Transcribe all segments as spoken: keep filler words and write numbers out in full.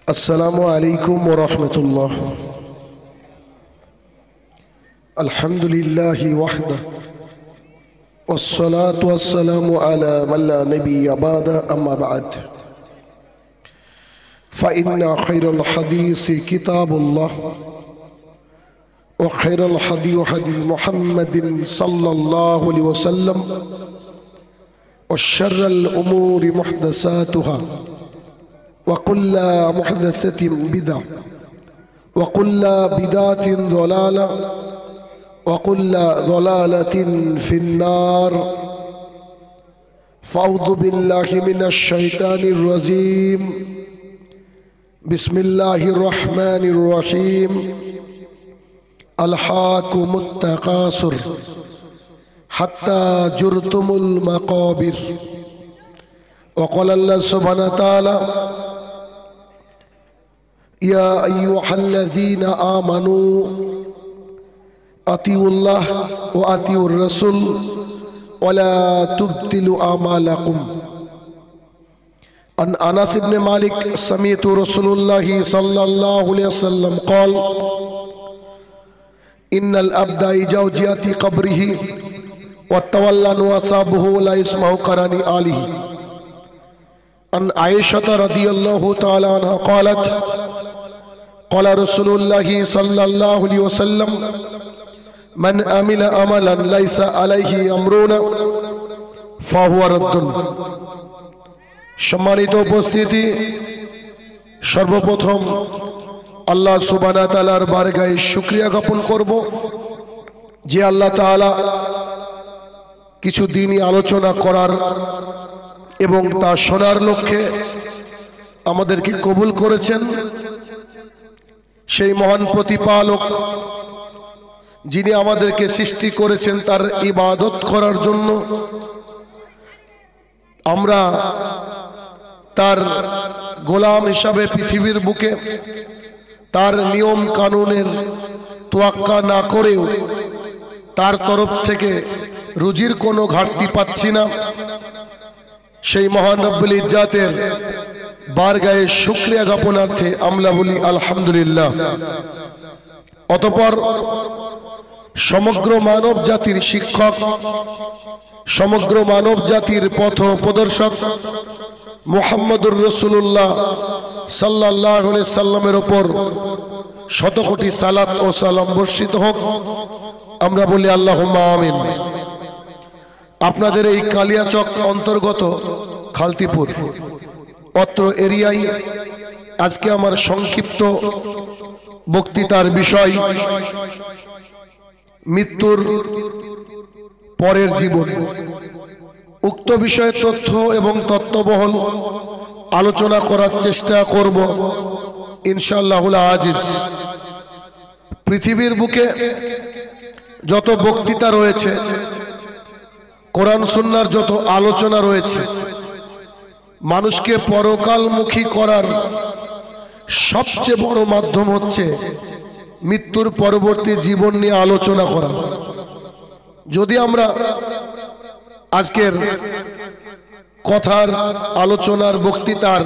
السلام عليكم ورحمة الله. الحمد لله وحده والصلاة والسلام على من لا نبي بعد. أما بعد فإن خير الحديث كتاب الله وخير الهدي هدي محمد صلى الله عليه وسلم وشر الأمور محدثاتها وكل محدثة بدعة وكل بدعة ضلالة وكل ضلالة في النار. فأعوذ بالله من الشيطان الرجيم. بسم الله الرحمن الرحيم. ألهاكم التكاثر حتى زرتم المقابر. وقال الله سبحانه وتعالى: يا أيها الذين آمنوا أطيعوا الله وأطيعوا الرسول ولا تبطلوا أعمالكم. عن أنس بن مالك سمعت رسول الله صلى الله عليه وسلم قال: إن الأبد إذا جاء قبره وتولى وأصابه لا يسمع قران آله. عن عائشة رضي الله تعالى عنها قالت: قال رسول الله صلى الله عليه وسلم: من عمل عملا ليس عليه أمرنا فهو رد. সম্মানিত উপস্থিতি, সর্বপ্রথম আল্লাহ সুবহানাহু ওয়া তাআলার বারগাহে শুকরিয়া জ্ঞাপন করব যে আল্লাহ তাআলা কিছু দিনই আলোচনা করার এবং তা শোনার লক্ষ্যে আমাদেরকে কবুল করেছেন। সেই মহান প্রতিপালক যিনি আমাদেরকে সৃষ্টি করেছেন তার ইবাদত করার জন্য, আমরা তার গোলাম হিসাবে পৃথিবীর বুকে তার নিয়ম কানুনের তোয়াক্কা না করেও তার তরফ থেকে রুজির কোনো ঘাটতি পাচ্ছি না। সেই মহান রব্বুল ইজ্জাতের বারগাহে শুকরিয়া জ্ঞাপনার্থে আমরা বলি আলহামদুলিল্লাহ। অতঃপর সমগ্র মানব জাতির শিক্ষক, সমগ্র মানব জাতির পথ প্রদর্শক মুহাম্মদুর রাসূলুল্লাহ সাল্লাল্লাহু আলাইহি সাল্লামের উপর শত কোটি সালাত ও সালাম বর্ষিত হোক। আমরা বলি আল্লাহুম্মা আমিন। আপনাদের এই কালিয়াচক অন্তর্গত খালতিপুর অত্র এরিয়ায় আজকে আমার সংক্ষিপ্ত বক্তৃতার বিষয় মৃত্যুর পরের জীবন। উক্ত বিষয়ে তথ্য এবং তত্ত্ববহল আলোচনা করার চেষ্টা করব ইনশাআল্লাহুল আজিজ। পৃথিবীর বুকে যত বক্তৃতা রয়েছে, কোরআন সুন্নাহর যত আলোচনা রয়েছে, মানুষকে পরকালমুখী করার সবচেয়ে বড় মাধ্যম হচ্ছে মৃত্যুর পরবর্তী জীবন নিয়ে আলোচনা করা। যদি আমরা আজকের কথার আলোচনার বক্তৃতার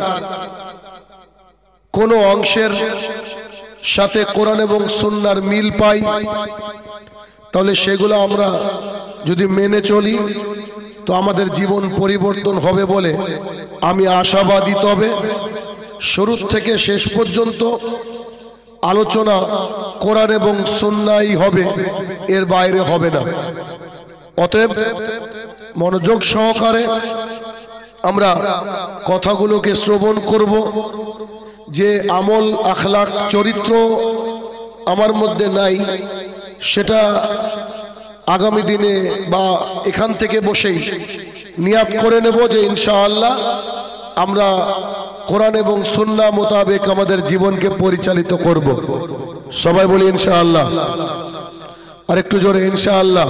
কোনো অংশের সাথে কোরআন এবং সুন্নাহর মিল পাই, তাহলে সেগুলো আমরা যদি মেনে চলি তো আমাদের জীবন পরিবর্তন হবে বলে আমি আশাবাদী। তবে শুরু থেকে শেষ পর্যন্ত আলোচনা কোরআন এবং সুন্নাহই হবে, এর বাইরে হবে না। অতএব মনোযোগ সহকারে আমরা কথাগুলোকে শ্রবণ করব। যে আমল, আখলাক, চরিত্র আমার মধ্যে নাই, সেটা আগামী দিনে বা এখান থেকে বসেই নিয়াত করে নেব যে ইনশাআল্লাহ আমরা কোরআন এবং সুন্নাহ মোতাবেক আমাদের জীবনকে পরিচালিত করব। সবাই বলি ইনশাআল্লাহ। আর একটু জোরে ইনশাআল্লাহ।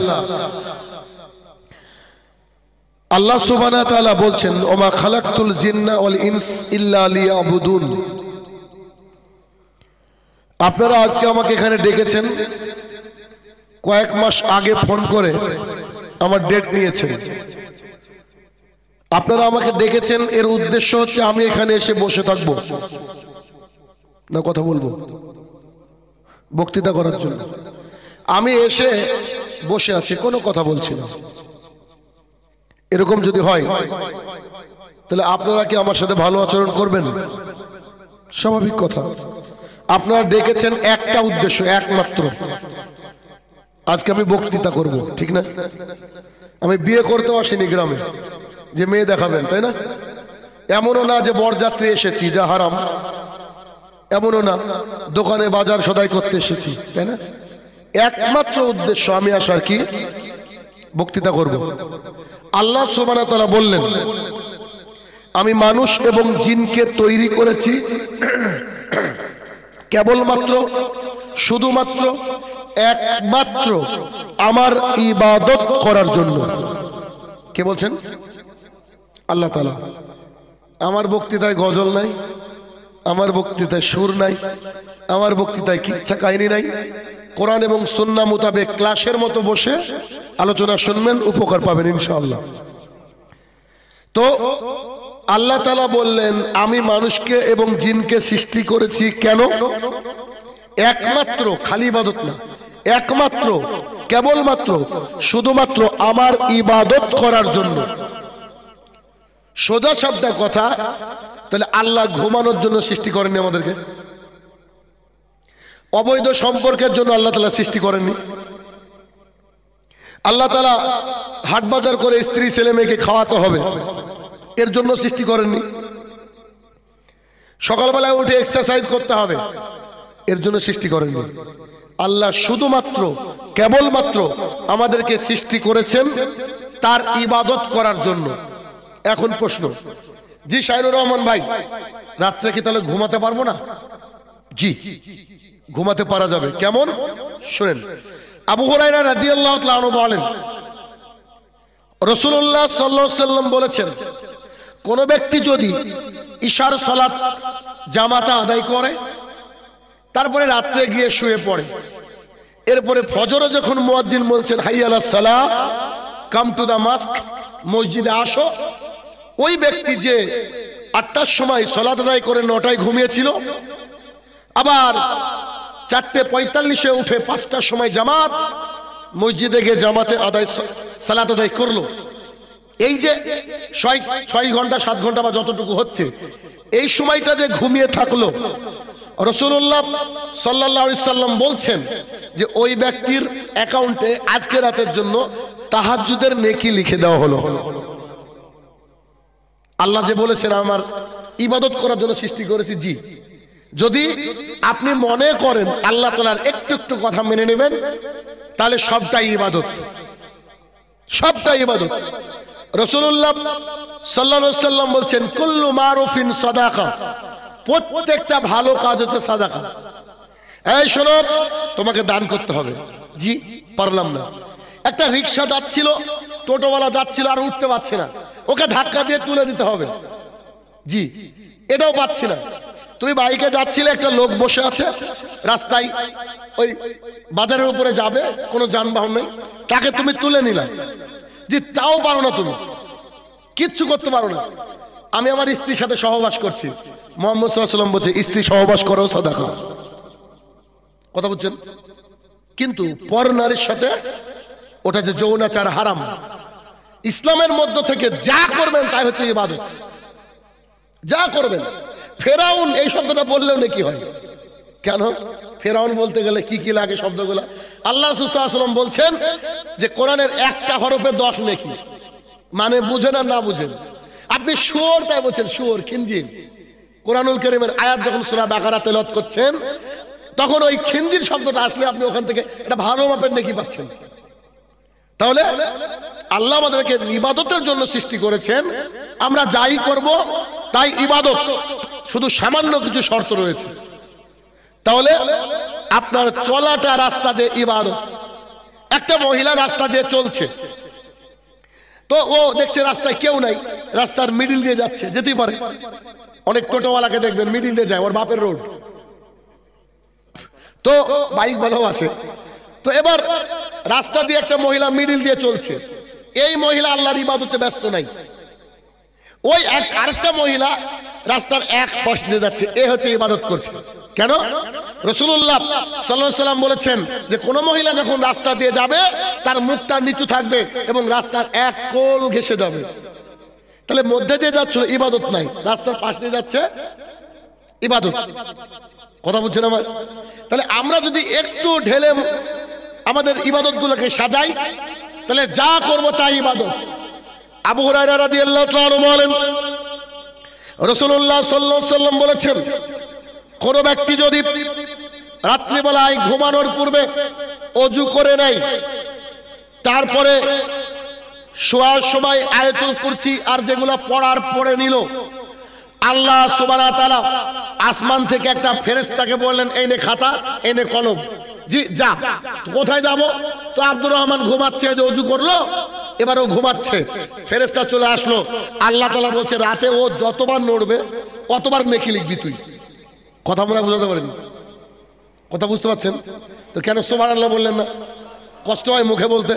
আল্লাহ সুবহানাহু ওয়া তাআলা বলছেন, ওমা খালাকতুল জিন্না ওয়াল ইনস ইল্লা লিয়াবুদুন। আপনারা আজকে আমাকে এখানে ডেকেছেন, কয়েক মাস আগে ফোন করে আমার ডেট নিয়েছেন। আপনারা আমাকে ডেকেছেন, এর উদ্দেশ্য হচ্ছে আমি এখানে এসে বসে থাকব। না কথা বলবো বক্তৃতা করার জন্য? আমি এসে বসে আছি, কোনো কথা বলছি না। এরকম যদি হয় তাহলে আপনারা কি আমার সাথে ভালো আচরণ করবেন? স্বাভাবিক কথা। আপনারা ডেকেছেন একটা উদ্দেশ্য, একমাত্র, আজকে আমি বক্তৃতা করব, ঠিক না? আমি বিয়ে করতেও আসিনি গ্রামে যে মেয়ে দেখাবেন, তাই না? এমনও না যে বরযাত্রী এসেছি, যা হারাম। এমনও না দোকানে বাজার সদাই করতে এসেছি, তাই না? একমাত্র উদ্দেশ্য আমি আসার কি, বক্তৃতা করব। আল্লাহ সুবহানাহু ওয়া তাআলা বললেন, আমি মানুষ এবং জিনকে তৈরি করেছি কেবলমাত্র, শুধুমাত্র, একমাত্র আমার ইবাদত করার জন্য। কে বলছেন? আল্লাহ তাআলা। আমার বক্তৃতায় গজল নাই, আমার বক্তৃতায় সুর নাই, আমার বক্তৃতায় কিচ্ছা কাহিনী নাই। কোরআন এবং সুন্নাহ মোতাবেক ক্লাসের মতো বসে আলোচনা শুনবেন, উপকার পাবেন ইনশাআল্লাহ। তো আল্লাহ তাআলা বললেন, আমি মানুষকে এবং জিনকে সৃষ্টি করেছি কেন? একমাত্র, খালি ইবাদত না, একমাত্র, কেবলমাত্র, শুধুমাত্র আমার ইবাদত করার জন্য। সোজা সাপটা কথা। তাহলে আল্লাহ ঘুমানোর জন্য সৃষ্টি করেননি আমাদেরকে, অবৈধ সম্পর্কের জন্য আল্লাহ তাআলা সৃষ্টি করেননি, আল্লাহ তাআলা হাট বাজার করে স্ত্রী ছেলে মেয়েকে খাওয়াতে হবে এর জন্য সৃষ্টি করেননি, সকালবেলায় উঠে এক্সারসাইজ করতে হবে এর জন্য সৃষ্টি করেননি। আল্লাহ শুধুমাত্র, কেবলমাত্র আমাদেরকে সৃষ্টি করেছেন তার ইবাদত করার জন্য। এখন প্রশ্ন, জি শাইনুর রহমান ভাই, রাত্রে কি তাহলে ঘুমাতে পারবো না? জি, ঘুমাতে পারা যাবে। কেমন? শুনেন, আবু হুরায়রা রাদিয়াল্লাহু তাআলা আনহু বলেন, রাসূলুল্লাহ সাল্লাল্লাহু আলাইহি ওয়াসাল্লাম বলেছেন, কোন ব্যক্তি যদি ইশার সালাত জামাতে আদায় করে, তারপরে রাত্রে গিয়ে শুয়ে পড়ে, এরপরে ফজরে যখন মুয়াজ্জিন বলছেন হাইয়া আলাস সালাহ, কাম টু দা মস্ক, মসজিদে আসো, ওই ব্যক্তি যে আটটার সময় সালাত আদায় করে নটায় ঘুমিয়েছিল, আবার চারটে পঁয়তাল্লিশে উঠে পাঁচটার সময় জামাত মসজিদে গিয়ে জামাতে আদায় সালাত আদায় করলো, এই যে ছয় ছয় ঘন্টা সাত ঘন্টা বা যতটুকু হচ্ছে, এই সময়টা যে ঘুমিয়ে থাকলো, রাসূলুল্লাহ সাল্লাল্লাহু আলাইহি সাল্লাম বলছেন যে ওই ব্যক্তির অ্যাকাউন্টে আজকে রাতের জন্য তাহাজ্জুদের নেকি লিখে দেওয়া হলো। আল্লাহ যে বলেছেন আমার ইবাদত করার জন্য সৃষ্টি করেছি, জি, যদি আপনি মনে করেন আল্লাহ তাআলার একটু একটু কথা মেনে নেবেন, তাহলে সবটাই ইবাদত, সবটাই ইবাদত। রাসূলুল্লাহ সাল্লাল্লাহু আলাইহি সাল্লাম বলছেন, কুল্লু মারুফিন সাদাকা, প্রত্যেকটা ভালো কাজ হচ্ছে সাদাকা। এই শোনো, তোমাকে দান করতে হবে। জি, পারলাম না। একটা রিকশা যাচ্ছিল, টোটোওয়ালা যাচ্ছিল, আর উঠতে পারছে না, ওকে ধাক্কা দিয়ে তুলে দিতে হবে। জি, এটাও পাচ্ছি না। তুমি বাইকে যাচ্ছিলে, একটা লোক বসে আছে রাস্তায়, ওই বাজারের উপরে যাবে, কোনো যানবাহন নেই, তাকে তুমি তুলে নিলা। জি, তাও পারো না, তুমি কিচ্ছু করতে পারো না। আমি আমার স্ত্রীর সাথে সহবাস করছি, মুহাম্মদ সাল্লাল্লাহু আলাইহি ওয়াসাল্লাম বলছে স্ত্রী সহবাস করো সাদাকা। কথা বুঝছেন? কিন্তু পর নারীর সাথে ওটা যে যৌনাচার হারাম। ইসলামের মধ্য থেকে যা করবেন তাই হচ্ছে ইবাদত, যা করবেন। ফেরাউন এই শব্দটা বললেও নাকি হয়? কেন? ফেরাউন বলতে গেলে কি কি লাগে শব্দগুলা? আল্লাহ রাসূল সাল্লাল্লাহু আলাইহি ওয়াসাল্লাম বলছেন যে কোরআনের একটা হরফে দশ নেকি, মানে বুঝেন আর না বুঝেন। আপনি শুয়োর তাই বলছেন, শুয়োর, খিনজির। কোরআনুল কারীমের আয়াত যখন সূরা বাকারা তেলাওয়াত করছেন, তখন ওই খিনজির শব্দটা আসলে আপনি ওখান থেকে একটা ভালো মাপের নেকি পাচ্ছেন। তাহলে আল্লাহ আমাদেরকে ইবাদতের জন্য সৃষ্টি করেছেন, আমরা যাই করব তাই ইবাদত, শুধু সামান্য কিছু শর্ত রয়েছে। তাহলে আপনার চলাটা রাস্তা দিয়ে ইবাদত। একটা মহিলা রাস্তা দিয়ে চলছে, তো ও দেখছে রাস্তায় কেউ নাই, রাস্তার মিডিল দিয়ে যাচ্ছে, যেতেই পারে। অনেক টোটোওয়ালাকে দেখবেন মিডিল দিয়ে যায়, ওর বাপের রোড, তো বাইক ভালো আছে। তো এবার রাস্তা দিয়ে একটা মহিলা মিডিল দিয়ে চলছে, এই মহিলা আল্লাহর ইবাদতে ব্যস্ত নাই। ওই এক আরেকটা মহিলা রাস্তার এক পাশ দিয়ে যাচ্ছে, এ হচ্ছে ইবাদত করছে। কেন? রাসূলুল্লাহ সাল্লাল্লাহু আলাইহি সাল্লাম বলেছেন যে কোন মহিলা যখন রাস্তা দিয়ে যাবে তার মুখটা নিচু থাকবে এবং রাস্তার এক কোল ঘেঁষে যাবে। তাহলে মধ্যে দিয়ে যাচ্ছিল ইবাদত নাই, রাস্তার পাশ দিয়ে যাচ্ছে ইবাদত। কথা বুঝছেন আমার? তাহলে আমরা যদি একটু ঢেলে আমাদের ইবাদত গুলোকে সাজাই তাহলে যা করব তাই ইবাদত। আবু হুরায়রা রাদিয়াল্লাহু তাআলা বলেন রাসূলুল্লাহ সাল্লাল্লাহু আলাইহি সাল্লাম বলেছেন কোন ব্যক্তি যদি রাত্রিবেলায় ঘুমানোর পূর্বে ওযু করে নেয়, তারপরে শোয়ার সময় আয়াতুল কুরসি আর যেগুলো পড়ার পড়ে নিল, আল্লাহ সুবহানাহু ওয়া তাআলা আসমান থেকে একটা ফেরেশতাকে বললেন এই নে খাতা, এই নে কলম, জি যা। কোথায় যাব? তো আব্দুর রহমান ঘুমাচ্ছে, যে ওযু করলো এবারও ঘুমাচ্ছে, ফেরেশতা চলে আসলো। আল্লাহ তাআলা বলছে রাতে ও যতবার নড়বে অতবার নেকি লিখবি তুই। কথা মনে বুঝাতে পারেনি? কথা বুঝতে পারছেন তো? কেন সুবহানাল্লাহ বললেন না? কষ্ট হয় মুখে বলতে।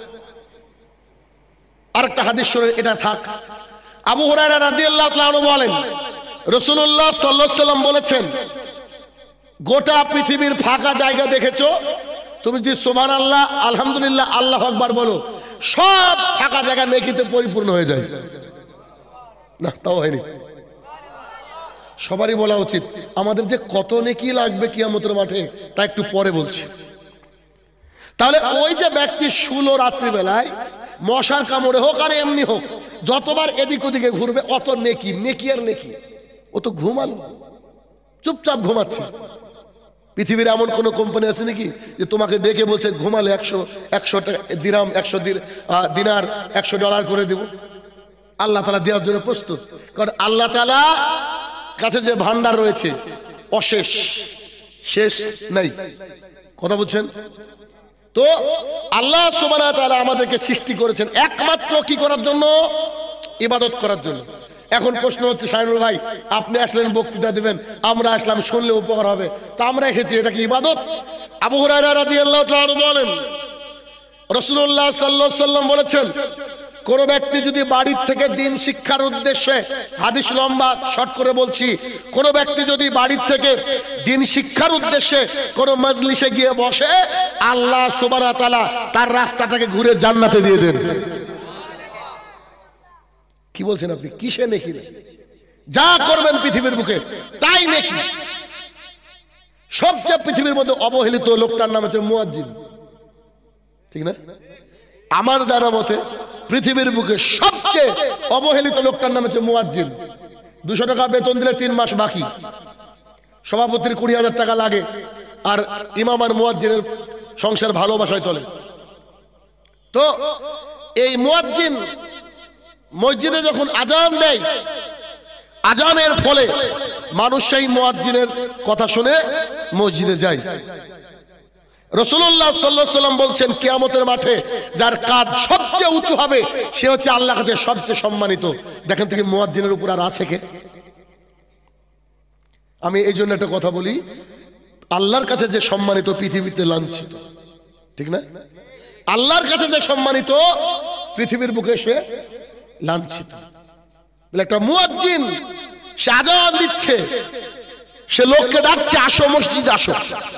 আরেকটা হাদিস শুনে এটা থাক। আবু হুরায়রা রাদিয়াল্লাহু তাআলা আনহু বলেন রাসূলুল্লাহ সাল্লাল্লাহু আলাইহি সাল্লাম বলেছেন গোটা পৃথিবীর ফাঁকা জায়গা দেখেছো, তুমি যদি সুবহানাল্লাহ আলহামদুলিল্লাহ আল্লাহু আকবার বলো, সব ফাঁকা জায়গা নেকিতে পরিপূর্ণ হয়ে যায়। না তাও হয়নি। সবারই বলা উচিত। আমাদের যে কত নেকি লাগবে কিয়ামতের মাঠে তা একটু পরে বলছি। তাহলে ওই যে ব্যক্তি শুলো রাত্রিবেলায়, মশার কামড়ে হোক আর এমনি হোক, যতবার এদিক ওদিকে ঘুরবে অত নেকি। নেকি আর নেকি, ও তো ঘুমালো, চুপচাপ ঘুমাচ্ছে। পৃথিবীর এমন কোন কোম্পানি আছে নাকি যে তোমাকে ডেকে বলছে ঘুমালে একশো একশো দিরাম একশো দিনার একশো ডলার করে দেব? আল্লাহ তাআলা দেওয়ার জন্য প্রস্তুত, কারণ আল্লাহ তাআলা কাছে যে ভান্ডার রয়েছে অশেষ, শেষ নাই। কথা বুঝছেন তো? আল্লাহ সুবহানাহু ওয়া তাআলা আমাদেরকে সৃষ্টি করেছেন একমাত্র কি করার জন্য? ইবাদত করার জন্য। এখন প্রশ্ন হচ্ছে শাহিনুল ভাই আপনি আসলেন বক্তৃতা দিবেন, আমরা আসলাম শুনলে উপকার হবে, তা আমরা এসেছি, এটা কি ইবাদত? আবু হুরায়রা রাদিয়াল্লাহু তাআলা বলেন রাসূলুল্লাহ সাল্লাল্লাহু আলাইহি সাল্লাম বলেছেন কোন ব্যক্তি যদি বাড়ির থেকে দিন শিক্ষার উদ্দেশ্যে, হাদিস লম্বা শর্ট করে বলছি, কোন ব্যক্তি যদি বাড়ির থেকে দিন শিক্ষার উদ্দেশ্যে কোন মজলিসে গিয়ে বসে, আল্লাহ সুবহানাহু ওয়া তাআলা তার রাস্তাটাকে ঘুরে জান্নাতে দিয়ে দেন। কি বলছেন আপনি? কিসে নেকি? যা করবেন পৃথিবীর বুকে তাই নেকি। সবচেয়ে পৃথিবীর মধ্যে অবহেলিত লোকটার নাম হচ্ছে মুয়াজ্জিন, ঠিক না? আমার জানা মতে পৃথিবীর বুকে সবচেয়ে অবহেলিত লোকটার নাম হচ্ছে মুয়াজ্জিন। দুশো টাকা বেতন দিলে তিন মাস বাকি, সভাপতির কুড়ি হাজার টাকা লাগে, আর ইমাম আর মুয়াজ্জিনের সংসার ভালোবাসায় চলে। তো এই মুয়াজ্জিন মসজিদে যখন আজান দেয়, আজানের ফলে মানুষ সেই মুয়াজ্জিনের কথা শুনে মসজিদে যায়। রাসূলুল্লাহ সাল্লাল্লাহু আলাইহি সাল্লাম বলছেন কিয়ামতের মাঠে যার কাঁধ সবচেয়ে উঁচু হবে সে হচ্ছে আল্লাহর কাছে সবচেয়ে সম্মানিত। দেখেন থেকে মুয়াজ্জিনের উপর আর আছে কে? আমি এই জন্য একটা কথা বলি, আল্লাহর কাছে যে সম্মানিত পৃথিবীতে লাঞ্ছিত, ঠিক না? আল্লাহর কাছে যে সম্মানিত পৃথিবীর বুকে সে লাঞ্ছিত। একটা মুয়াজ্জিন সে আজান দিচ্ছে, সে লোককে ডাকছে আসো মসজিদ আসো,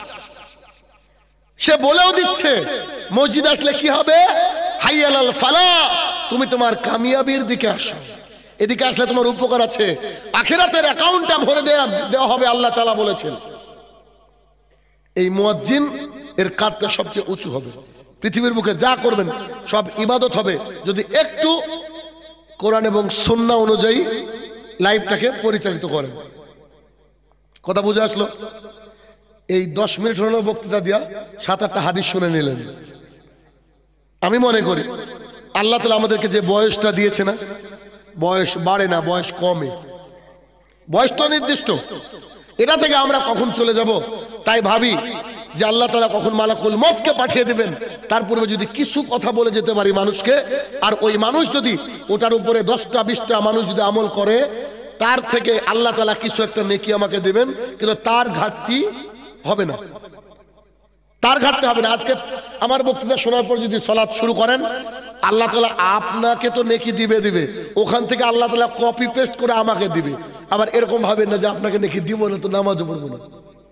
সে বলেও দিচ্ছে মসজিদ আসলে কি হবে, হাইয়া আলাল ফালাহ, তুমি তোমার কামিয়াবির দিকে আসো, এদিকে আসলে তোমার উপকার আছে, আখিরাতের অ্যাকাউন্টটা ভরে দেয়া দেওয়া হবে আল্লাহ তাআলা বলেছেন। এই মুয়াজ্জিন এর কাঁধটা সবচেয়ে উঁচু হবে। পৃথিবীর বুকে যা করবেন সব ইবাদত হবে যদি একটু কোরআন এবং সুন্নাহ অনুযায়ী লাইফটাকে পরিচালিত করেন। কথা বুঝে আসলো? এই দশ মিনিট হলো বক্তৃতা দিয়া সাত আটটা হাদিস শুনে নিলেন। আমি মনে করি আল্লাহ তাআলা আমাদেরকে যে বয়সটা দিয়েছে না, বয়স বাড়ে না, বয়স কমে, বয়স তো নির্দিষ্ট। এটা থেকে আমরা কখন চলে যাব তাই ভাবি যে আল্লাহ তাআলা কখন মালাকুল মউতকে পাঠিয়ে দিবেন, তার পূর্বে যদি কিছু কথা বলে যেতে পারি মানুষকে, আর ওই মানুষ যদি ওটার উপরে দশটা বিশটা মানুষ যদি আমল করে, তার থেকে আল্লাহ তাআলা কিছু একটা নেকি আমাকে দেবেন, কিন্তু তার ঘাটতি হবে না, তার ঘাটতি হবে না। আজকে আমার বক্তৃতা শোনার পর যদি সালাত শুরু করেন, আল্লাহ তাআলা আপনাকে তো নেকি দিবে দিবে, ওখান থেকে আল্লাহ তাআলা কপি পেস্ট করে আমাকে দিবে। আবার এরকম ভাবেন না যে আপনাকে নেকি দিব না তো নামাজও পড়বো না,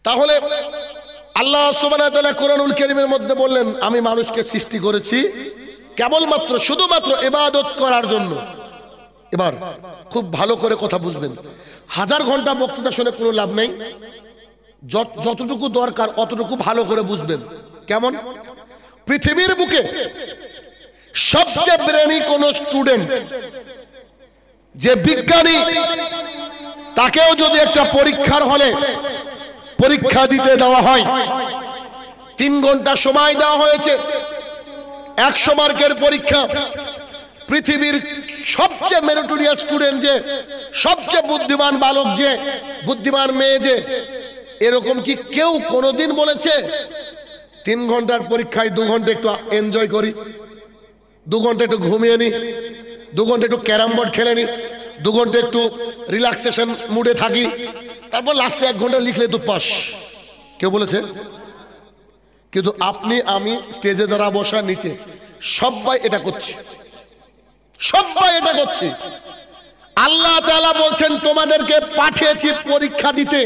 তাহলে আল্লাহ সুবহানাহু ওয়া তাআলা কোরআনুল কারীমের মধ্যে বললেন, আমি মানুষকে সৃষ্টি করেছি কেবলমাত্র শুধুমাত্র ইবাদত করার জন্য। এবার খুব ভালো করে কথা বুঝবেন, হাজার ঘন্টা বক্তৃতা শুনে কোনো লাভ নেই, যতটুকু দরকার অতটুকু ভালো করে বুঝবেন। কেমন? পৃথিবীর বুকে সবচেয়ে ব্রেনি কোন স্টুডেন্ট, যে বিজ্ঞানী, তাকেও যদি একটা পরীক্ষার হলে পরীক্ষা দিতে দেওয়া হয়, তিন ঘন্টা সময় দেওয়া হয়েছে, একশো মার্কের পরীক্ষা, পৃথিবীর সবচেয়ে মেরিটোরিয়াস স্টুডেন্ট, যে সবচেয়ে বুদ্ধিমান বালক, যে বুদ্ধিমান মেয়ে, যে এরকম কি কেউ কোনোদিন বলেছে তিন ঘন্টার পরীক্ষায় দু ঘন্টা একটু এনজয় করি, দু ঘন্টা একটু ঘুমিয়ে নি, দু ঘন্টা একটু ক্যারাম বোর্ড খেলে নি, দু ঘন্টা একটু রিল্যাক্সেশন মুডে থাকি, তারপর লাস্টে এক ঘন্টা লিখলে তো পাস? কেউ বলেছে? কিন্তু আপনি, আমি, স্টেজে যারা বসা, নিচে সবাই এটা করছি, সবাই এটা করছি। আল্লাহ তাআলা বলছেন তোমাদেরকে পাঠিয়েছি পরীক্ষা দিতে,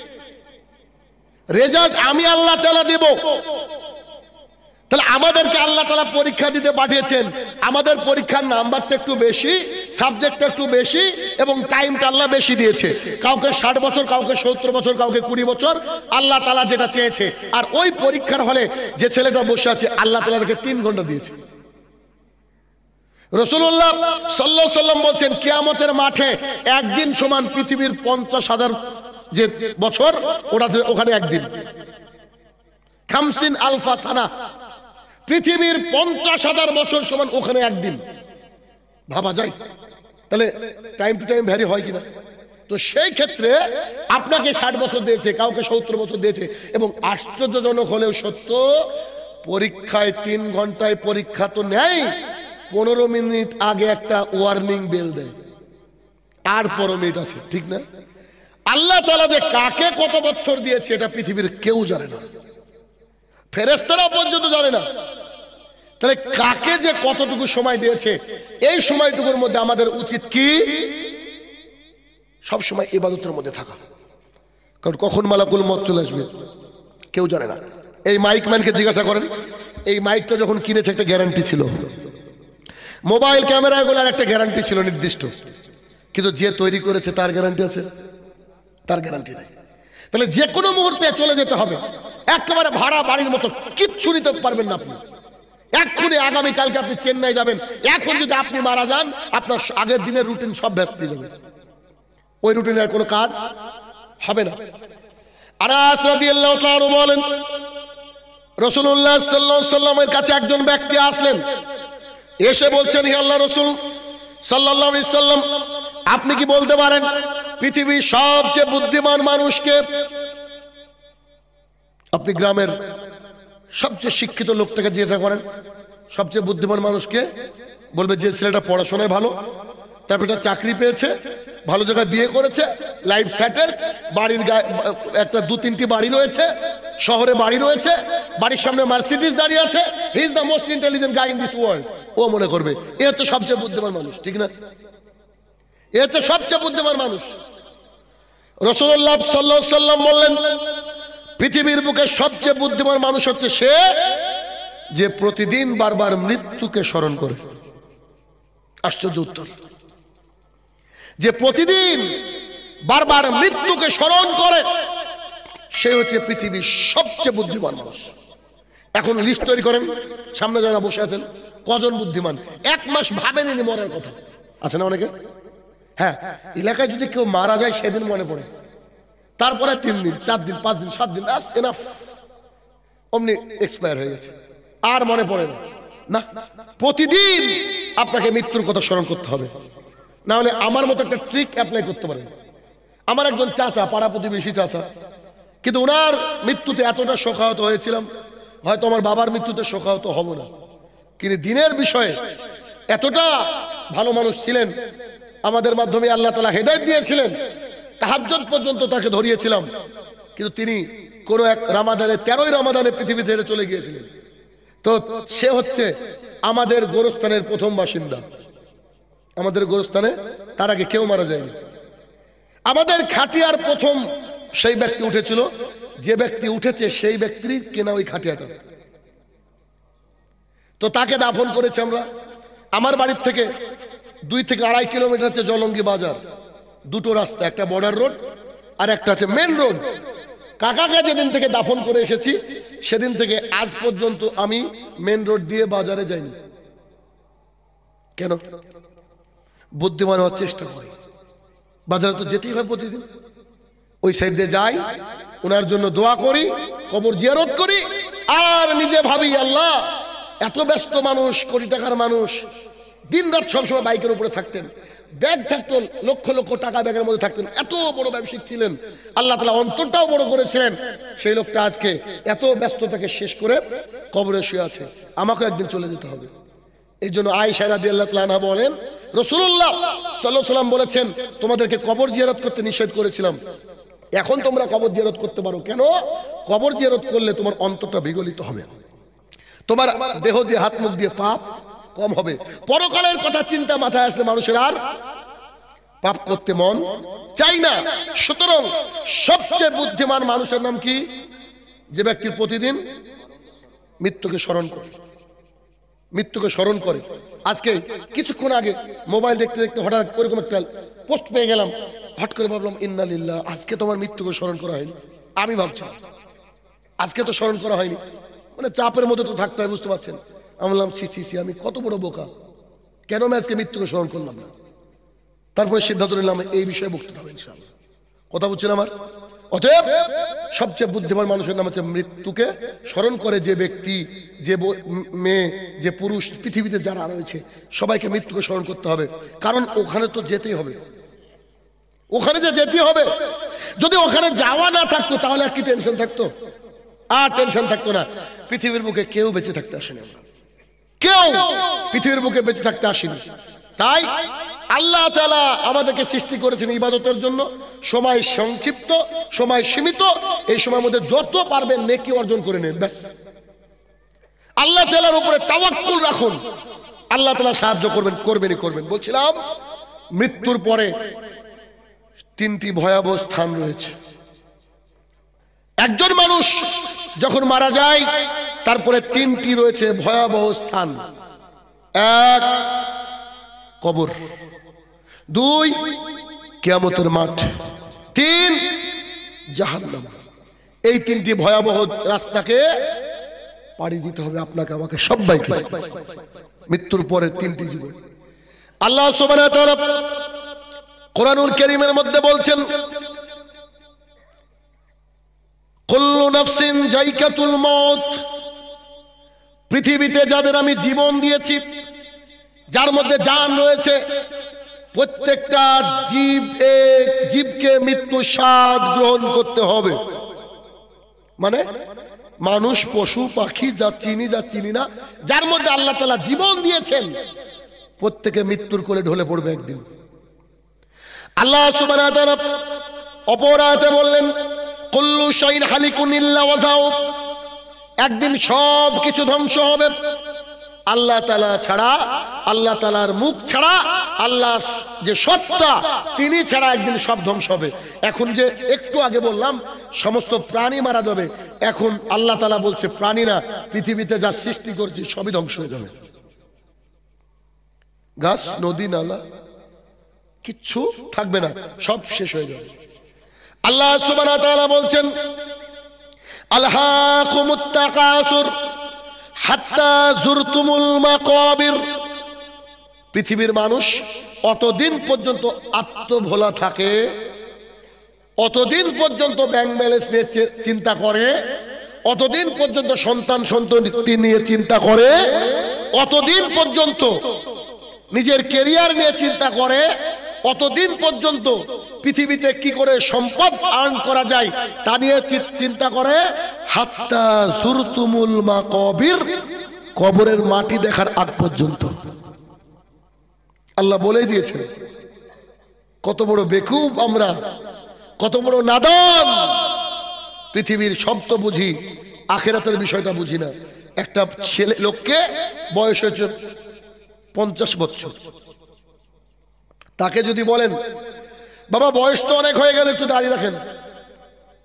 রেজাল্ট আমি আল্লাহ তাআলা দেব। তাহলে আমাদেরকে আল্লাহ তাআলা পরীক্ষা দিতে পাঠিয়েছেন, আমাদের পরীক্ষার নাম্বারটা একটু বেশি, সাবজেক্টটা একটু বেশি, এবং টাইমটা আল্লাহ বেশি দিয়েছে। কাউকে ষাট বছর, কাউকে সত্তর বছর, কাউকে কুড়ি বছর, আল্লাহ তাআলা যেটা চেয়েছে। আর ওই পরীক্ষার হলে যে ছেলেটা বসে আছে, আল্লাহ তাআলা তাকে তিন ঘন্টা দিয়েছে। রাসূলুল্লাহ সাল্লাল্লাহু আলাইহি ওয়াসাল্লাম বলছেন, কিয়ামতের মাঠে একদিন সমান পৃথিবীর পঞ্চাশ হাজার যে বছর, ওটা ওখানে একদিন। খামসিন আলফা সানা, পৃথিবীর পঞ্চাশ হাজার বছর সমান ওখানে একদিন। ভাবা যায়? তাহলে টাইম টু টাইম ভ্যারি হয় কিনা? তো সেই ক্ষেত্রে আপনাকে ষাট বছর দিয়েছে, কাউকে সত্তর বছর দিয়েছে, এবং আশ্চর্যজনক হলেও সত্য, পরীক্ষায় তিন ঘন্টায় পরীক্ষা তো নেয়, পনেরো মিনিট আগে একটা ওয়ার্নিং বেল দেয়, আর পনেরো মিনিট আছে, ঠিক না? আল্লাহ তাআলা যে কাকে কত বছর দিয়েছে এটা পৃথিবীর কেউ জানে না, ফেরেশতারা পর্যন্ত জানে না। তাহলে কাকে যে কতটুকু সময় দিয়েছে, এই সময়টুকুর মধ্যে আমাদের উচিত কি? সব সময় ইবাদতের মধ্যে থাকা। কারণ কখন মালাকুল মউত চলে আসবে কেউ জানে না। এই মাইক ম্যানকে জিজ্ঞাসা করেন, এই মাইকটা যখন কিনেছে একটা গ্যারান্টি ছিল, মোবাইল ক্যামেরাগুলোর একটা গ্যারান্টি ছিল নির্দিষ্ট, কিন্তু যে তৈরি করেছে তার গ্যারান্টি আছে? তার গ্যারান্টি নাই। তাহলে যে কোনো মুহূর্তে চলে যেতে হবে, একেবারে ভাড়া বাড়ির মতো, কিচ্ছু নিতে পারবেন না আপনি। এক্ষুনি আগামীকালকে আপনি চেন্নাই যাবেন, এখন যদি আপনি মারা যান, আপনার আগের দিনের রুটিন সব ব্যস্ত যাবে, ওই রুটিনের কোনো কাজ হবে না। আনাস রাদিয়াল্লাহু তাআলা বলেন, রাসূলুল্লাহ সাল্লাল্লাহু আলাইহি ওয়াসাল্লামের কাছে একজন ব্যক্তি আসলেন, এসে বলছেন, হে আল্লাহর রাসূল সাল্লাল্লাহু আলাইহি ওয়াসাল্লাম, আপনি কি বলতে পারেন পৃথিবীর সবচেয়ে বুদ্ধিমান মানুষকে? আপনি গ্রামের সবচেয়ে শিক্ষিত লোকটাকে জিজ্ঞাসা করেন, সবচেয়ে বুদ্ধিমান মানুষকে, বলবে যে ছেলেটা পড়াশোনায় ভালো, তারপর একটা চাকরি পেয়েছে, ভালো জায়গায় বিয়ে করেছে, লাইফ সেটেল, বাড়ির একটা দু তিনটি বাড়ি রয়েছে, শহরে বাড়ি রয়েছে, বাড়ির সামনে মার্সিডিজ দাঁড়িয়ে আছে, he is the most intelligent guy in this world. ও মনে করবে এ হচ্ছে সবচেয়ে বুদ্ধিমান মানুষ, ঠিক না? এ হচ্ছে সবচেয়ে বুদ্ধিমান মানুষ। রাসূলুল্লাহ সাল্লাল্লাহু আলাইহি ওয়াসাল্লাম বললেন, পৃথিবীর বুকে সবচেয়ে বুদ্ধিমান মানুষ হচ্ছে সে যে প্রতিদিন বারবার মৃত্যুকে স্মরণ করে। আশ্চর্য উত্তর। যে প্রতিদিন বারবার মৃত্যুকে স্মরণ করে, সে হচ্ছে পৃথিবীর সবচেয়ে বুদ্ধিমান মানুষ। এখন লিস্ট তৈরি করেন, সামনে যারা বসে আছেন কজন বুদ্ধিমান, এক মাস ভাবেনি মরার কথা, আছে না অনেকে? হ্যাঁ, এলাকায় যদি কেউ মারা যায় সেদিন মনে পড়ে, তারপরে তিন দিন, চার দিন, পাঁচ দিন, সাত দিন, এনাফ, অমনি এক্সপায়ার হয়ে গেছে, আর মনে পড়ে না। না, প্রতিদিন আপনাকে মৃত্যুর কথা স্মরণ করতে হবে, না হলে আমার মতো একটা ট্রিক অ্যাপ্লাই করতে পারেন। আমার একজন চাচা, পাড়া প্রতিবেশী চাচা, কিন্তু ওনার মৃত্যুতে এতটা শোকাহত হয়েছিলাম, হয়তো আমার বাবার মৃত্যুতে শোকাহত হব না, কিন্তু দিনের বিষয়ে এতটা ভালো মানুষ ছিলেন, আমাদের মাধ্যমে আল্লাহ তাআলা হেদায়েত দিয়েছিলেন, তাহাজ্জুদ পর্যন্ত তাকে ধরিয়েছিলাম, কিন্তু তিনি কোন এক রামাদানে, তেরোই রামাদানে পৃথিবী ছেড়ে চলে গিয়েছিলেন। তো সে হচ্ছে আমাদের গোরস্থানের প্রথম বাসিন্দা, আমাদের গোরস্থানে তার আগে কেউ মারা যায়নি। আমাদের খাটিয়ার প্রথম সেই ব্যক্তি উঠেছিল, যে ব্যক্তি উঠেছে সেই ব্যক্তির কেনা ওই খাটিয়াটা। তো তাকে দাফন করেছে আমরা। আমার বাড়ির থেকে দুই থেকে আড়াই কিলোমিটার হচ্ছে জলঙ্গি বাজার, দুটো রাস্তা, একটা বর্ডার রোড আর একটা আছে মেন রোড। কাকাকে যেদিন থেকে দাফন করে এসেছি সেদিন থেকে আজ পর্যন্ত আমি মেন রোড দিয়ে বাজারে যাইনি। কেন? বুদ্ধিমান হওয়ার চেষ্টা করি। বাজারে তো যেতেই হয় প্রতিদিন, ওই সাইড দিয়ে যাই, ওনার জন্য দোয়া করি, কবর জিয়ারত করি, আর নিজে ভাবি আল্লাহ এত ব্যস্ত মানুষ, কোটি টাকার মানুষ, দিন রাত সবসময় বাইকের উপরে থাকতেন, ব্যাগ থাকতো, লক্ষ লক্ষ টাকা ব্যাগের মধ্যে থাকতেন, এত বড় ব্যবসায়িক ছিলেন, আল্লাহ তাআলা অন্তরটাও বড় করেছিলেন। সেই লোকটা আজকে এত ব্যস্ততাকে শেষ করে কবরে শুয়ে আছে, আমাকেও একদিন চলে যেতে হবে। এই জন্য আয়েশা রাদিয়াল্লাহু তাআলা আনহা বলেন, রাসূলুল্লাহ সাল্লাল্লাহু আলাইহি ওয়াসাল্লাম বলেছেন তোমাদেরকে কবর জিয়ারত করতে নিষেধ করেছিলাম, এখন তোমরা কবর জিয়ারত করতে পারো। কেন? কবর জিয়ারত করলে তোমার অন্তরটা বিগলিত হবে, তোমার দেহ দিয়ে হাত মুখ দিয়ে পাপ কম হবে। পরকালের কথা চিন্তা মাথায় আসলে মানুষের আর পাপ করতে মন চাই না। সুতরাং সবচেয়ে বুদ্ধিমান মানুষের নাম কি? যে ব্যক্তির প্রতিদিন মৃত্যুকে স্মরণ করে, মৃত্যুকে স্মরণ করে। আজকে কিছুক্ষণ আগে মোবাইল দেখতে দেখতে হঠাৎ ওরকম একটা পোস্ট পেয়ে গেলাম, হঠাৎ করে ভাবলাম ইন্না লিল্লাহ, আজকে তোমার মৃত্যুকে স্মরণ করা হয়নি। আমি ভাবছি আজকে তো স্মরণ করা হয়নি, মানে চাপের মধ্যে তো থাকতে হয়, বুঝতে পারছেন। আমি বললাম ছি ছি ছি, আমি কত বড় বোকা, কেন আমি আজকে মৃত্যুকে স্মরণ করলাম না? তারপরে সিদ্ধান্ত নিলাম এই বিষয়ে বক্তব্য হবে ইনশাআল্লাহ। কথা বুঝছেন আমার? অতএব সবচেয়ে বুদ্ধিমান মানুষের নাম হচ্ছে মৃত্যুকে স্মরণ করে যে ব্যক্তি, যে মেয়ে, যে পুরুষ, পৃথিবীতে যারা রয়েছে সবাইকে মৃত্যুকে স্মরণ করতে হবে, কারণ ওখানে তো যেতেই হবে, ওখানে যে যেতে হবে। যদি ওখানে যাওয়া না থাকতো তাহলে আর কি টেনশন থাকতো? আর টেনশন থাকতো না। পৃথিবীর বুকে কেউ বেঁচে থাকতে আসেনি, আমরা কেউ পৃথিবীর বুকে বেঁচে থাকতে আসেনি। তাই আল্লাহ তাআলা আমাদেরকে সৃষ্টি করেছেন ইবাদতের জন্য। সময় সংক্ষিপ্ত, সময় সীমিত, এই সময়ের মধ্যে যত পারবেন নেকি অর্জন করে নেন, ব্যাস। আল্লাহ তাআলার উপরে তাওয়াক্কুল রাখুন, আল্লাহ তাআলা সাহায্য করবেন, করবেনই করবেন। বলছিলাম মৃত্যুর পরে তিনটি ভয়াবহ স্থান রয়েছে। একজন মানুষ যখন মারা যায় তারপরে তিনটি রয়েছে ভয়াবহ স্থান। এক, কবর। দুই, কিয়ামতের মাঠ। তিন, জাহান্নাম। এই তিনটি ভয়াবহ রাস্তাকে পাড়ি দিতে হবে আপনাকে, আমাকে, সবাইকে। মৃত্যুর পরে তিনটি জীবন। আল্লাহ সুবহানাহু ওয়া তাআলা কোরআনুল কারীমের মধ্যে বলছেন কুল্লু নাফসিন যায়কাতুল মউত, পৃথিবীতে যাদের আমি জীবন দিয়েছি, যার মধ্যে জান রয়েছে, প্রত্যেকটা জীব জীবকে মৃত্যু স্বাদ গ্রহণ করতে হবে। মানে মানুষ, পশু, পাখি, যা চিনি যা চিনি না, যার মধ্যে আল্লাহ তাআলা জীবন দিয়েছেন প্রত্যেকে মৃত্যুর কোলে ঢলে পড়বে একদিন। আল্লাহ সুবহানাহু ওয়া তাআলা অপর আয়াতে বললেন কুল্লু শাইইন হালিকুন ইল্লা ওয়াজহু, একদিন সব কিছু ধ্বংস হবে, আল্লাহ তাআলা ছাড়া, আল্লাহ তাআলার মুখ ছাড়া, আল্লাহ যে সত্তা তিনি ছাড়া একদিন সব ধ্বংস হবে। এখন যে একটু আগে বললাম সমস্ত প্রাণী মারা যাবে, এখন আল্লাহ তাআলা বলছে প্রাণী না, পৃথিবীতে যা সৃষ্টি করেছি সবই ধ্বংস হয়ে যাবে। গাছ, নদী, নালা কিচ্ছু থাকবে না, সব শেষ হয়ে যাবে। আল্লাহ সুবহানাহু ওয়া তাআলা বলছেন আলহাকুমুত তাকাসুর হাত্তা জুরতুমুল মাকাবির, পৃথিবীর মানুষ অতদিন পর্যন্ত আত্মভোলা থাকে, অতদিন পর্যন্ত ব্যাংক ব্যালেন্স নিয়ে চিন্তা করে, অতদিন পর্যন্ত সন্তান সন্ততি নিয়ে চিন্তা করে, অতদিন পর্যন্ত নিজের ক্যারিয়ার নিয়ে চিন্তা করে, অতদিন পর্যন্ত পৃথিবীতে কি করে সম্পদ আর্ন করা যায় তা নিয়ে চিন্তা করে, হাত্তা জুরতুমুল মাকাবির, কবরের মাটি দেখার আগ পর্যন্ত। আল্লাহ বলেই দিয়েছেন। কত বড় বেকুব আমরা, কত বড় নাদান। পৃথিবীর সব তো বুঝি, আখিরাতের বিষয়টা বুঝি না। একটা ছেলে লোককে বয়স হয়েছে পঞ্চাশ বছর, তাকে যদি বলেন বাবা বয়স তো অনেক হয়ে গেল, একটু দাঁড়িয়ে রাখেন,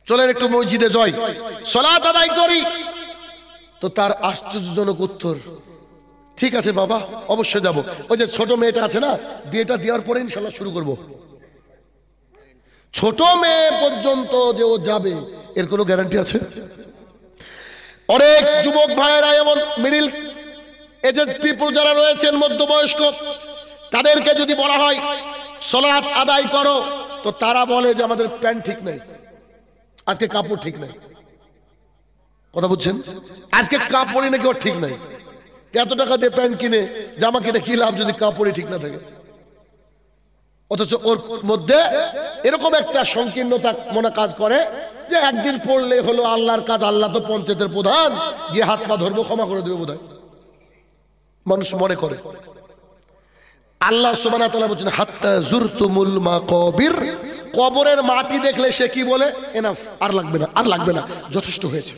চলেন একটু মসজিদে যাই, সালাত আদায় করি। তো তার আশ্চর্যজনক উত্তর, ঠিক আছে বাবা, অবশ্যই যাব। ওই যে ছোট মেয়েটা আছে না, বিয়েটা দেওয়ার পরে ইনশাল্লাহ শুরু করব। ছোট মেয়ে পর্যন্ত যে ও যাবে এর কোনো গ্যারান্টি আছে? অনেক যুবক ভাইয়েরা এমন মিডিল এজেড পিপল যারা রয়েছেন, মধ্যবয়স্ক, তাদেরকে যদি বলা হয় সালাত আদায় করো, তো তারা বলে যে আমাদের প্যান্ট ঠিক নাই, আজকে কাপড় ঠিক নাই। কথা বুঝছেন? আজকে কাপড়ই নাকি ওর ঠিক নাই। এত টাকা দিয়ে প্যান্ট কিনে জামা কিনে কি লাভ যদি কাপড়ই ঠিক না থাকে? অথচ ওর মধ্যে এরকম একটা সংকীর্ণতা মনে কাজ করে যে একদিন পড়লে হলো আল্লাহর কাজ, আল্লাহ তো পঞ্চায়েতের প্রধান, গিয়ে হাত পা ধরবো, ক্ষমা করে দেবে বোধহয়, মানুষ মনে করে। আল্লাহ সুবহানাহু ওয়া তাআলা বলেন হাত্তা যুরতুমুল মাকাবির, কবরের মাটি দেখলে সে কি বলে? এনাফ, আর লাগবে না, আর লাগবে না, যথেষ্ট হয়েছে।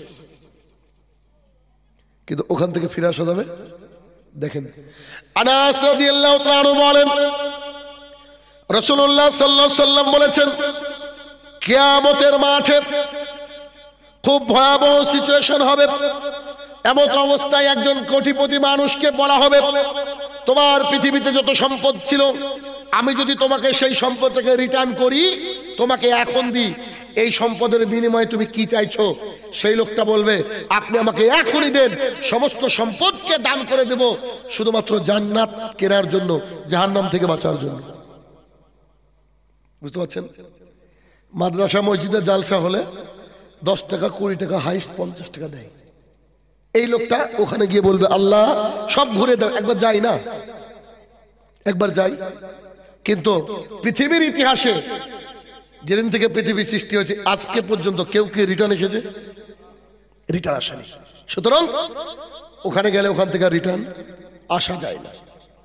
কিন্তু ওখান থেকে ফিরে আসা যাবে? দেখেন, আনাস রাদিয়াল্লাহু তাআলা আনহু বলেন রাসূলুল্লাহ সাল্লাল্লাহু আলাইহি সাল্লাম বলেছেন, কিয়ামতের মাঠে খুব ভয়াবহ সিচুয়েশন হবে। এমন অবস্থায় একজন কোটিপতি মানুষকে বলা হবে, তোমার পৃথিবীতে যত সম্পদ ছিল আমি যদি তোমাকে সেই সম্পদটাকে রিটার্ন করি, তোমাকে এখন দিই, এই সম্পদের বিনিময়ে তুমি কি চাইছো? সেই লোকটা বলবে, আপনি আমাকে এখনই দেন, সমস্ত সম্পদকে দান করে দেব, শুধুমাত্র জান্নাত কেনার জন্য, জাহান্নাম থেকে বাঁচার জন্য। বুঝতে পারছেন? মাদ্রাসা মসজিদে জালসা হলে দশ টাকা, কুড়ি টাকা, হাইস্ট পঞ্চাশ টাকা দেয়। এই লোকটা ওখানে গিয়ে বলবে, আল্লাহ সব ঘুরে দাও, একবার যাই না, একবার যাই। কিন্তু পৃথিবীর ইতিহাসে যেদিন থেকে পৃথিবী সৃষ্টি হয়েছে আজকে পর্যন্ত কেউ কি রিটার্ন এসেছে? রিটার্ন আসেনি। সুতরাং ওখানে গেলে ওখান থেকে রিটার্ন আসা যায় না।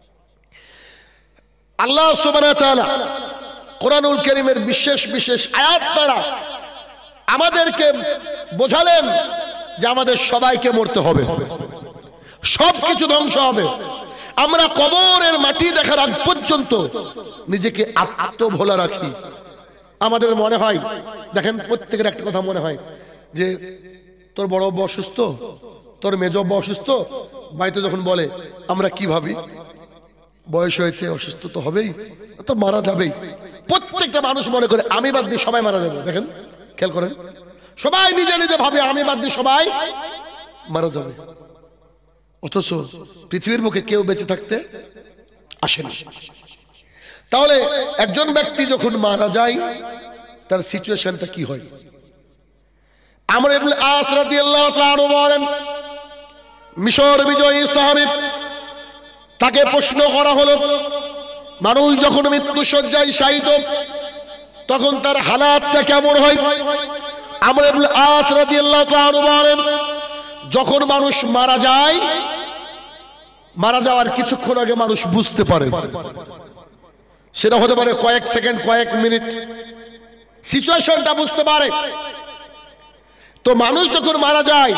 আল্লাহ সুবহানাহু ওয়া তাআলা কোরআনুল কারীমের বিশেষ বিশেষ আয়াত দ্বারা আমাদেরকে বোঝালেন যে আমাদের সবাইকে মরতে হবে, সবকিছু ধ্বংস হবে। আমরা কবরের মাটি দেখার আগ পর্যন্ত নিজেকে আত্মভোলা রাখি। আমাদের মনে হয়, দেখেন প্রত্যেকের একটা কথা মনে হয় যে তোর বড় আব্বা অসুস্থ, তোর মেজ আব্বা অসুস্থ, বাড়িতে যখন বলে আমরা কি ভাবি, বয়স হয়েছে, অসুস্থ তো হবেই, তো মারা যাবেই। প্রত্যেকটা মানুষ মনে করে আমি বাদ দিয়ে সবাই মারা যাবে। দেখেন, খেয়াল করেন, সবাই নিজে নিজে ভাবে আমি বাদ দিয়ে সবাই মারা যাবে। অথচ পৃথিবীর মুখে কেউ বেঁচে থাকতে আসেনি। তাহলে একজন ব্যক্তি যখন মারা যায় তার সিচুয়েশনটা কি হয়? আমর ইবনে আস রাদিয়াল্লাহু তাআলা আনহু বলেন, মিশর বিজয়ী সাহাবী, তাকে প্রশ্ন করা হলো, মানুষ যখন মৃত্যু শয্যায় শায়িত তখন তার হালাতটা কেমন হয়? আমর ইবনে আস রাদিয়াল্লাহু তাআলা আনহু বলেন, যখন মানুষ মারা যায়, মারা যাওয়ার কিছুক্ষণ আগে মানুষ বুঝতে পারে, সেটা হতে পারে কয়েক সেকেন্ড, কয়েক মিনিট, সিচুয়েশনটা বুঝতে পারে। তো মানুষ যখন মারা যায়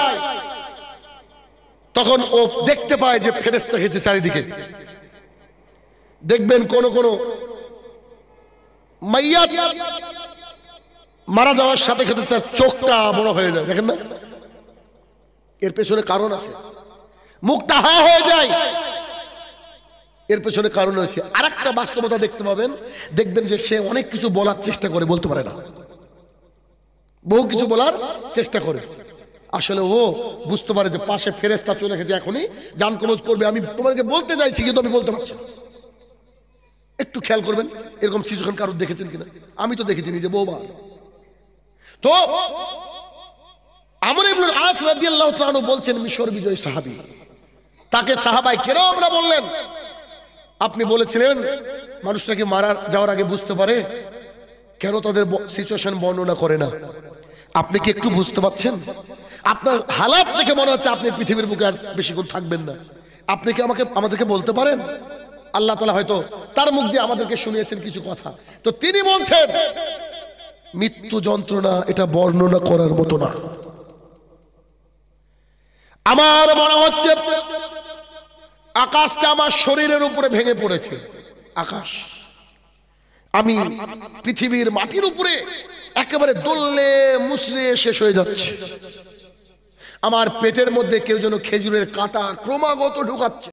তখন ও দেখতে পায় যে ফেরেশতা এসেছে চারিদিকে। দেখবেন কোন কোন মাইয়াত মারা যাওয়ার সাথে সাথে তার চোখটা বড় হয়ে যায়, দেখেন না? এর পেছনে কারণ আছে। মুখটা হা হয়ে যায়, এর পেছনে কারণ হয়েছে। আর একটা বাস্তবতা দেখতে পাবেন, দেখবেন যে সে অনেক কিছু বলার চেষ্টা করে, বলতে পারে না, বহু কিছু বলার চেষ্টা করে। আসলে ও বুঝতে পারে যে পাশে ফেরেশতা চলে গেছে, এখনই জান কবজ করবে, আমি তোমাদেরকে বলতে চাইছি কিন্তু আমি বলতে পারছি না। একটু খেয়াল করবেন, এরকম সিচুয়েশন কারোর দেখেছেন কিনা? আমি তো দেখেছি নিজে বহুবার। তো আমর ইবনে আস রাদিয়াল্লাহু তাআলা আনহু বলছেন, মিশর বিজয়ী সাহাবী, তাকে সাহাবায়ে কেরামরা বললেন, আপনি বলেছিলেন মানুষটা কি মারা যাওয়ার আগে বুঝতে পারে, কেন তাদের সিচুয়েশন বর্ণনা করে না? আপনি কি একটু বুঝতে পারছেন? আপনার হালাত দেখে মনে হচ্ছে আপনি পৃথিবীর বুকে আর বেশিক্ষণ থাকবেন না। আপনি কি আমাকে আমাদেরকে বলতে পারেন? আল্লাহ তাআলা হয়তো তার মুখ দিয়ে আমাদেরকে শুনিয়েছেন কিছু কথা। তো তিনি বলছেন, মৃত্যু যন্ত্রণা এটা বর্ণনা করার মতো না। আমার মনে হচ্ছে আকাশটা আমার শরীরের উপরে ভেঙে পড়েছে। আকাশ, আমি পৃথিবীর মাটির উপরে একেবারে দোললে মুসড়ে শেষ হয়ে যাচ্ছে। আমার পেটের মধ্যে কেউ যেন খেজুরের কাঁটা ক্রমাগত ঢুকাচ্ছে।